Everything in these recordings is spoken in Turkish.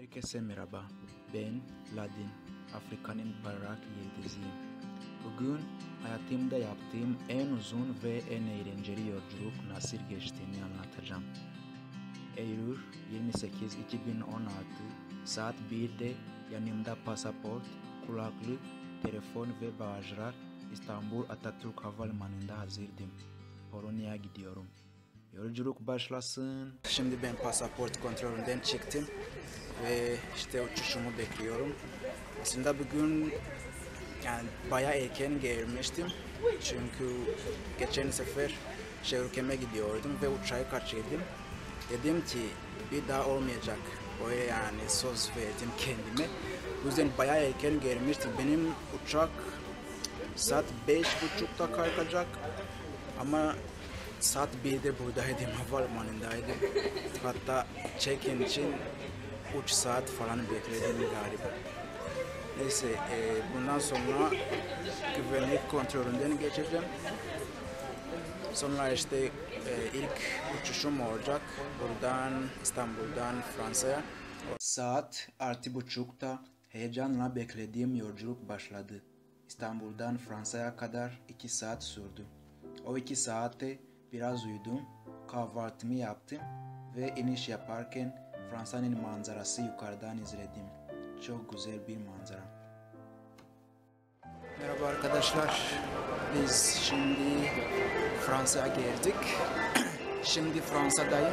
Herkese merhaba, ben Ladin, Afrikan'ın parlak yıldızıyım. Bugün hayatımda yaptığım en uzun ve en eğlenceli yolculuk nasıl geçtiğini anlatacağım. Eylül 28 2016 saat 1'de yanımda pasaport, kulaklık, telefon ve bagajlar İstanbul Atatürk Havalimanı'nda hazırdım. Polonya'ya gidiyorum. Yolculuk başlasın. Şimdi ben pasaport kontrolünden çıktım ve işte uçuşumu bekliyorum. Aslında bugün bayağı erken gelmiştim. Çünkü geçen sefer ülkeme gidiyordum ve uçağı kaçırdım. Dedim ki bir daha olmayacak. Böyle söz verdim kendime. Bu yüzden bayağı erken gelmiştim. Benim uçak saat 5.30'da kalkacak ama saat 1'de buradaydım, havalimanındaydım. Hatta check-in için 3 saat falan bekledim galiba. Neyse, bundan sonra güvenlik kontrolünden geçeceğim. Sonra işte ilk uçuşum olacak buradan İstanbul'dan Fransa'ya. Saat 6.30'da heyecanla beklediğim yolculuk başladı. İstanbul'dan Fransa'ya kadar 2 saat sürdü. O 2 saatte biraz uyudum, kahvaltımı yaptım ve iniş yaparken Fransa'nın manzarası yukarıdan izledim. Çok güzel bir manzara. Merhaba arkadaşlar, biz şimdi Fransa'ya geldik. Şimdi Fransa'dayım.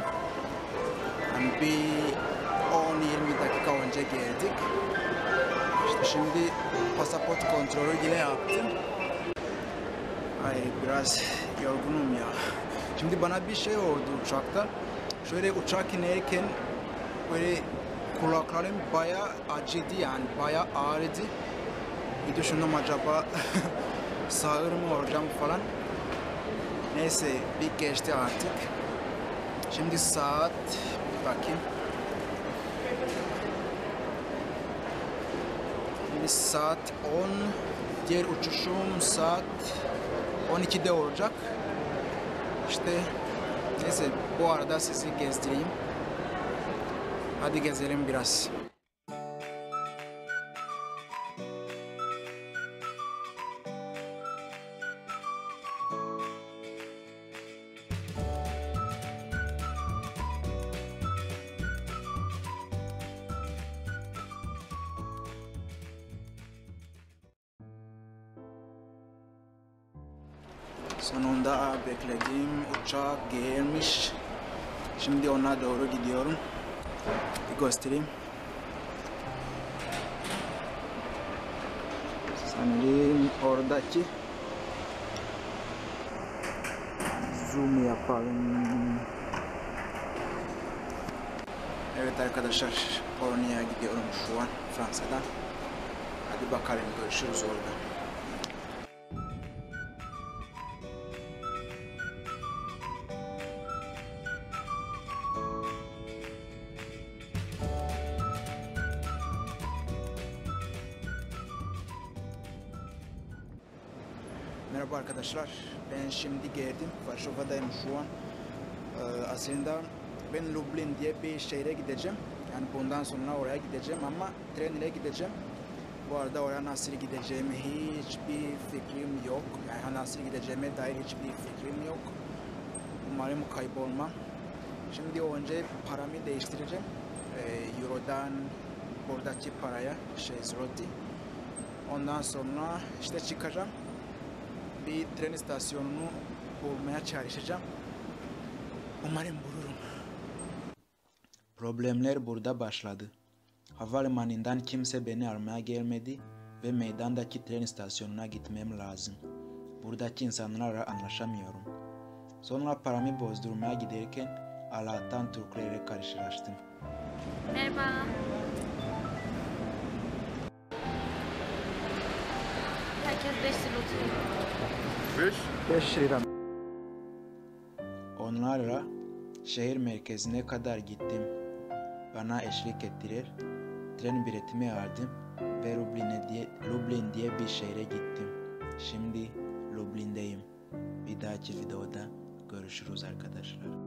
Bir 10-20 dakika önce geldik. İşte şimdi pasaport kontrolü yine yaptım. Ay biraz yorgunum ya. Şimdi bana bir şey oldu uçakta. Şöyle uçak inerken böyle kulaklarım bayağı acıdı, bayağı ağrıdı. Bir düşündüm acaba sağır mı olacağım falan. Neyse bir geçti artık. Şimdi saat bir bakayım. Şimdi saat 10. Diğer uçuşum saat 12'de olacak. İşte neyse bu arada sizi gezdireyim. Hadi gezelim biraz. Sonunda beklediğim uçak gelmiş. Şimdi ona doğru gidiyorum. Bir göstereyim. Sanırım oradaki. Zoom yapalım. Evet arkadaşlar, Polonya'ya gidiyorum şu an Fransa'dan. Hadi bakalım, görüşürüz orada. Merhaba arkadaşlar, ben şimdi geldim, Varşova'dayım şu an. Aslında ben Lublin diye bir şehre gideceğim. Bundan sonra oraya gideceğim ama tren ile gideceğim. Bu arada oraya nasıl gideceğime hiçbir fikrim yok. Nasıl gideceğime dair hiçbir fikrim yok. Umarım kaybolmam. Şimdi önce paramı değiştireceğim. Euro'dan buradaki paraya, zloty. Ondan sonra işte çıkacağım. Bir tren istasyonunu bulmaya çalışacağım. Umarım bulurum. Problemler burada başladı. Havalimanından kimse beni almaya gelmedi ve meydandaki tren istasyonuna gitmem lazım. Buradaki insanlarla anlaşamıyorum. Sonra paramı bozdurmaya giderken Allah'tan Türklerle karşılaştım. Merhaba. Herkes 5 lira oturuyor. 5 lira. Onlarla şehir merkezine kadar gittim. Bana eşlik ettiler. Tren biletimi aldım ve Lublin diye bir şehre gittim. Şimdi Lublin'deyim. Bir dahaki videoda görüşürüz arkadaşlar.